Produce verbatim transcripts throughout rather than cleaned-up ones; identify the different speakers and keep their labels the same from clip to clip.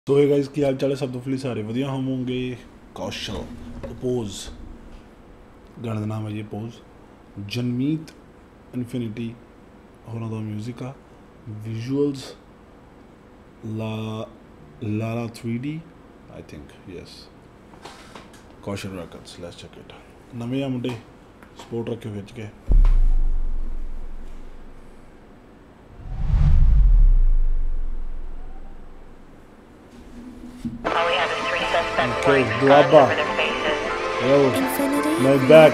Speaker 1: तो है गाइस की हाल चाल है सब तो सारे वधिया होवोगे। कौशल पोज गाने का नाम है ये पोज जनमीत इनफिनिटी होना का म्यूजिक आ विजुअल्स ला लाला three D I think yes Kaushal rackets let's check it नवे आ मुंडे सपोर्ट रखे खिच के Okay, Duaba. Yo, my back.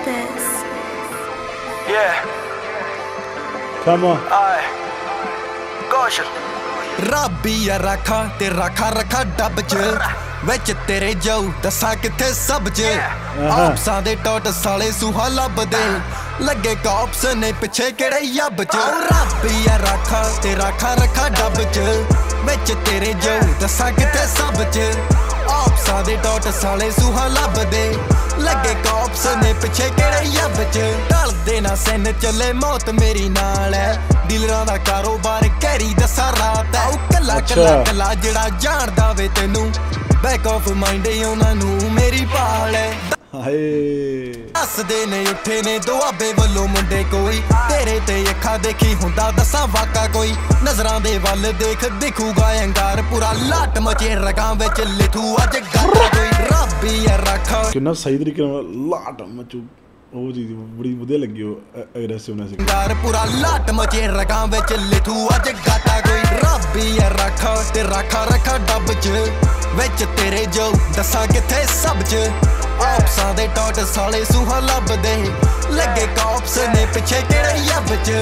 Speaker 2: Yeah.
Speaker 1: Come on.
Speaker 2: Aye. Gosh.
Speaker 3: ਰੱਬੀ ਆ ਰਾਖਾ ਤੇ ਰਾਖਾ ਰੱਖਾ ਡੱਬ ਚ ਵਿੱਚ ਤੇਰੇ ਜਾਊ ਦੱਸਾਂ ਕਿੱਥੇ ਸਭ ਚ ਆਪਸਾਂ ਦੇ ਟੋਟ ਸਾਲੇ ਸੁਹਾ ਲੱਭਦੇ ਲੱਗੇ ਕਾਪਸ ਨੇ ਪਿੱਛੇ ਕਿਹੜੇ ਯੱਬ ਚ ਰੱਬੀ ਆ ਰਾਖਾ ਤੇ ਰਾਖਾ ਰੱਖਾ ਡੱਬ ਚ ਵਿੱਚ ਤੇਰੇ ਜਾਊ ਦੱਸਾਂ ਕਿੱਥੇ ਸਭ ਚ ਆਪਸਾਂ ਦੇ ਟੋਟ ਸਾਲੇ ਸੁਹਾ ਲੱਭਦੇ ਲੱਗੇ ਕਾਪਸ ਨੇ ਪਿੱਛੇ ਕਿਹੜੇ ਯੱਬ ਚ ਢਲਦੇ ਨਾ ਸਿਨ ਚੱਲੇ ਮੌਤ ਮੇਰੀ ਨਾਲ ਐ ਡੀਲਰਾਂ ਦਾ ਕਾਰੋਬਾਰ ਕੈਰੀ ਦੱਸਾਂ ਰਾਤ ਐ ਉਹ ਕੱਲਾ ਕੱਲਾ ਕੱਲਾ ਜਿਹੜਾ ਜਾਣਦਾ ਵੇ ਤੈਨੂੰ ਬੈਕ ਆਫ ਮਾਈਂਡ ਉਹਨਾਂ ਨੂੰ ਮੇਰੀ ਭਾਲ ਐ
Speaker 1: ਹਾਏ
Speaker 3: ਹੱਸਦੇ ਨੇ ਉੱਠੇ ਨੇ ਦੁਆਬੇ ਵੱਲੋਂ ਮੁੰਡੇ ਕੋਈ ਤੇਰੇ ਤੇ ਅੱਖਾਂ ਦੇਖੀ ਹੁੰਦਾ ਦੱਸਾਂ ਵਾਕਾ ਕੋਈ ਨਜ਼ਰਾਂ ਦੇ ਵੱਲ ਦੇਖ ਦਿਖੂਗਾ ਅੰਗਾਰ ਪੂਰਾ ਲਾਟ ਮਚੇ ਰਗਾਂ ਵਿੱਚ ਲਿਥੂ ਅੱਜ ਗਾਤਾ ਕੋਈ ਰੱਬੀ ਆ ਰੱਖਾ
Speaker 1: ਕਿੰਨਾ ਸਹੀ ਤਰੀਕੇ ਨਾਲ ਲਾਟ ਮਚੂ ਉਹ ਚੀਜ਼ ਬੜੀ ਵਧੀਆ ਲੱਗੀ ਉਹ ਐਗਰੈਸਿਵਨੈਸ
Speaker 3: ਅੰਗਾਰ ਪੂਰਾ ਲਾਟ ਮਚੇ ਰਗਾਂ ਵਿੱਚ ਲਿਥੂ ਅੱਜ ਗਾਤਾ ਕੋਈ ਰੱਬੀ ਆ ਰੱਖਾ ਤੇ ਰਾਖਾ ਰੱਖਾ ਡੱਬ ਚ ਵਿੱਚ ਤੇਰੇ ਜੋ ਦੱਸਾਂ ਕਿੱਥੇ ਸਭ ਚ ਆਪਸਾਂ ਦੇ ਟੋਟ ਸਾਲੇ ਸੁਹਾ ਲੱਭਦੇ ਲੱਗੇ ਕਾਪਸ ਨੇ ਪਿੱਛੇ ਕਿਹੜੇ ਯੱਬ ਚ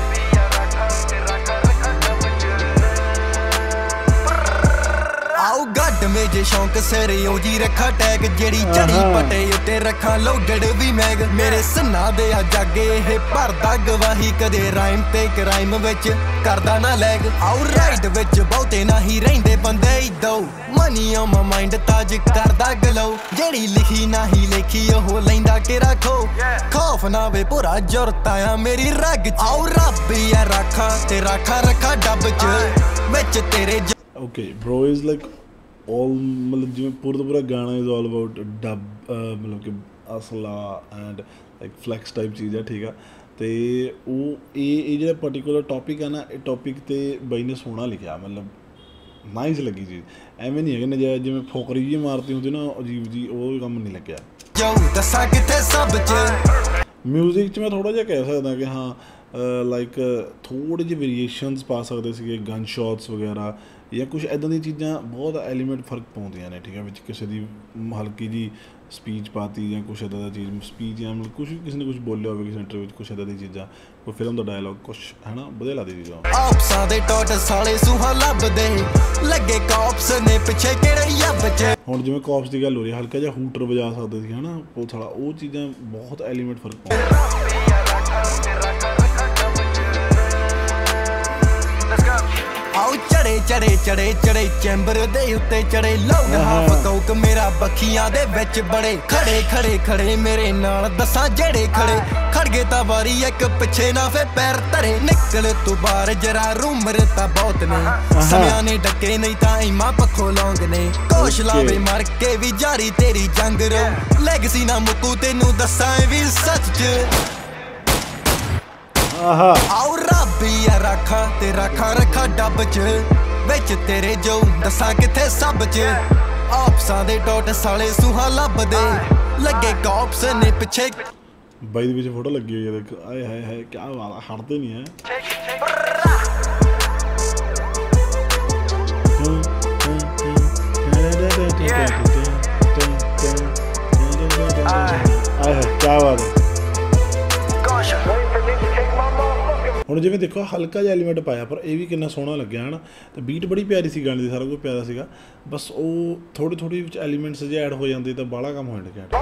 Speaker 3: ਆਉ ਗੱਡ ਮੇਜੇ ਸ਼ੌਂਕ ਸਿਰੇ ਉਹ ਜੀ ਰੱਖਾ ਟੈਗ ਜਿਹੜੀ ਚੜੀ ਪਟੇ ਉੱਤੇ ਰੱਖਾਂ ਲੋਡੜ ਵੀ ਮੈਗ ਮੇਰੇ ਸੰਨਾ ਦੇ ਆ ਜਾਗੇ ਇਹ ਭਰਦਾ ਗਵਾਹੀ ਕਦੇ ਰਾਈਮ ਤੇ ਕਰਾਈਮ ਵਿੱਚ ਕਰਦਾ ਨਾ ਲੈਗ ਆਉ ਰਾਈਡ ਵਿੱਚ ਬਹੁਤੇ ਨਹੀਂ ਰਹਿੰਦੇ ਬੰਦੇ ਇਦੋ ਮਨੀ ਔਨ ਮਾਈ ਮਾਈਂਡ ਤਾਜ ਕਰਦਾ ਗਲੋ ਜਿਹੜੀ ਲਿਖੀ ਨਹੀਂ ਲੇਖੀ ਉਹ ਲੈਂਦਾ ਕਿ ਰੱਖੋ ਖੌਫ ਨਾ ਵੇ ਪੂਰਾ ਜੁਰਤ ਆ ਮੇਰੀ ਰਗ ਚ ਆਉ ਰੱਬੀ ਆ ਰਾਖਾ ਤੇ ਰਾਖਾ ਰੱਖਾ ਡੱਬ ਚ ਵਿੱਚ ਤੇਰੇ
Speaker 1: okay bro is like all मतलब जिवें पूरा दा पूरा गाना is all about dub मतलब कि असला and like flex type चीज़ है ठीक है तो वो ये ये जो particular topic है ना ये topic ते बाई ने सोहना लिखा मतलब नाइस लगी चीज़ एवें नहीं है कि नजायज़ जिवें फोकरी जी मारती होती ना अजीब जी वो काम नहीं लग्या म्यूजिक च मैं थोड़ा जिहा कह सकदा कि हाँ लाइक थोड़े ਜਿਹੇ वेरिएशनस पा सकते थे गन शॉट्स वगैरह या कुछ इदां दी चीज़ां बहुत एलीमेंट फर्क पाउंदियां ने ठीक है विच किसी दी हल्की जी स्पीच पाती या कुछ इदां दा चीज़ स्पीच या मतलब कुछ किसी ने कुछ बोलिया होवे किसी इंटरव्यू कुछ इदां दी चीज़ां कोई फिल्म दा डायलॉग कुछ है ना वधिया लगदी चीज़ां
Speaker 3: ਆਪਸਾਂ ਦੇ ਟੋਟ ਸਾਲੇ ਸੁਹਾ ਲੱਭਦੇ ਲੱਗੇ ਕਾਪਸ ਨੇ ਪਿੱਛੇ ਕਿਹੜੇ ਯੱਬ ਚ
Speaker 1: ਹੁਣ ਜਿਵੇਂ ਕਾਪਸ ਦੀ ਗੱਲ ਹੋ ਰਹੀ ਹਲਕਾ ਜਿਹਾ ਹੂਟਰ ਵਜਾ ਸਕਦੇ ਸੀ ਹਨਾ ਪੁਲਿਸ ਵਾਲਾ ਉਹ ਚੀਜ਼ਾਂ ਬਹੁਤ ਐਲੀਮੈਂਟ ਫਰਕ ਪਾਉਂਦੀਆਂ
Speaker 3: ਆਉ ਚੜੇ ਚੜੇ ਚੜੇ ਚੜੇ ਚੈਂਬਰ ਦੇ ਉੱਤੇ ਚੜੇ ਲੋਗ ਹਾਫ ਕੋਕ ਮੇਰਾ ਬੱਖੀਆਂ ਦੇ ਵਿੱਚ ਬੜੇ ਖੜੇ ਖੜੇ ਖੜੇ ਮੇਰੇ ਨਾਲ ਦੱਸਾਂ ਜਿਹੜੇ ਖੜੇ ਖੜ ਗਏ ਤਾਂ ਵਾਰੀ ਇੱਕ ਪਿੱਛੇ ਨਾ ਫੇ ਪੈਰ ਧਰੇ ਨਿਕਲ ਤੂੰ ਬਾਹਰ ਜਰਾ ਰੂਮਰ ਤਾਂ ਬਹੁਤ ਨੇ ਸਮਿਆਂ ਨੇ ਡੱਕੇ ਨਹੀਂ ਤਾਂ ਇਮਾ ਪੱਖੋਂ ਲੌਂਗ ਨੇ ਕੋਸ਼ ਲਾਵੇ ਮਰ ਕੇ ਵੀ ਜਾਰੀ ਤੇਰੀ ਜੰਗ ਰੋ ਲੈਗਸੀ ਨਾ ਮੁੱਕੂ ਤੈਨੂੰ ਦੱਸਾਂ ਵੀ ਸੱਚ ਚ ਆਉ ਰੱਬੀ ਆ ਰਾਖਾ ਤੇ ਰਾਖਾ ਰੱਖਾ ਡੱਬ ਚ ਵਿੱਚ ਤੇਰੇ ਜੋ ਦੱਸਾਂ ਕਿੱਥੇ ਸਭ ਚ ਆਪਸਾਂ ਦੇ ਟੋਟ ਸਾਲੇ ਸੁਹਾ ਲੱਭਦੇ ਲੱਗੇ ਕਾਪਸ ਨੇ ਪਿੱਛੇ
Speaker 1: ਬਾਈ ਦੇ ਵਿੱਚ ਫੋਟੋ ਲੱਗੀ ਹੋਈ ਹੈ ਦੇਖ ਆਏ ਹਾਏ ਹਾਏ ਕੀ ਬਾਤ ਹਟਦੇ ਨਹੀਂ ਹੈ ਆਏ ਹਾਏ ਕੀ ਬਾਤ ਹੈ ਹੁਣ ਜਿਵੇਂ ਦੇਖੋ ਹਲਕਾ ਜਿਹਾ ਐਲੀਮੈਂਟ ਪਾਇਆ ਪਰ ਇਹ ਵੀ ਕਿੰਨਾ ਸੋਹਣਾ ਲੱਗਿਆ ਹਨਾ ਤੇ ਬੀਟ ਬੜੀ ਪਿਆਰੀ ਸੀ ਗਾਣੇ ਦੀ ਸਾਰਾ ਕੁਝ ਪਿਆਰਾ ਸੀਗਾ ਬਸ ਉਹ ਥੋੜੀ ਥੋੜੀ ਵਿੱਚ ਐਲੀਮੈਂਟਸ ਜੇ ਐਡ ਹੋ ਜਾਂਦੇ ਤਾਂ ਬਾਹਲਾ ਕੰਮ ਹੋ ਜਾਂਦਾ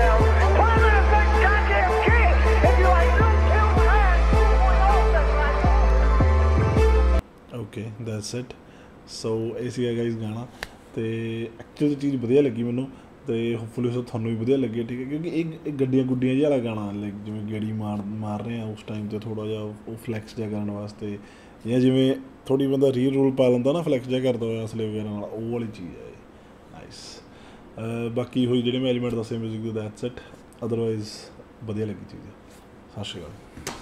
Speaker 1: ਓਕੇ ਦੈਟਸ ਇਟ ਸੋ ਇਹ ਸੀਗਾ ਗਾਈਜ਼ ਗਾਣਾ ਤੇ ਐਕਚੁਅਲੀ ਚੀਜ਼ ਵਧੀਆ ਲੱਗੀ ਮੈਨੂੰ ਤੇ ਹੋਪਫੁਲੀ ਸੋ ਤੁਹਾਨੂੰ ਵੀ ਵਧੀਆ ਲੱਗੇ ਠੀਕ ਹੈ ਕਿਉਂਕਿ ਇਹ ਗੱਡੀਆਂ ਗੁੱਡੀਆਂ ਜਿਹਾ ਵਾਲਾ ਗਾਣਾ ਲਾਈਕ ਜਿਵੇਂ ਗੇੜੀ ਮਾਰ ਮਾਰ ਰਹੇ ਆ ਉਸ ਟਾਈਮ ਤੇ ਥੋੜਾ ਜਿਹਾ ਉਹ ਫਲੈਕਸ ਜਿਹਾ ਕਰਨ ਵਾਸਤੇ ਜਾਂ ਜਿਵੇਂ ਥੋੜ੍ਹੀ ਬੰਦਾ ਰੀਲ ਰੂਲ ਪਾ ਲੈਂਦਾ ਨਾ ਫਲੈਕਸ ਜਿਹਾ ਕਰਦਾ ਹੋਇਆ ਅਸਲੇ ਵਗੈਰਾ ਨਾਲ, ਉਹ ਵਾਲੀ ਚੀਜ਼ ਹੈ ਇਹ। ਨਾਈਸ। ਬਾਕੀ ਹੋਈ ਜਿਹੜੇ ਮੈਂ ਐਲੀਮੈਂਟ ਦੱਸੇ ਮਿਊਜ਼ਿਕ ਦੇ, ਦੈਟਸ ਇਟ। ਅਦਰਵਾਈਜ਼ ਵਧੀਆ ਲੱਗੀ ਚੀਜ਼। ਸਤਿ ਸ਼੍ਰੀ ਅਕਾਲ।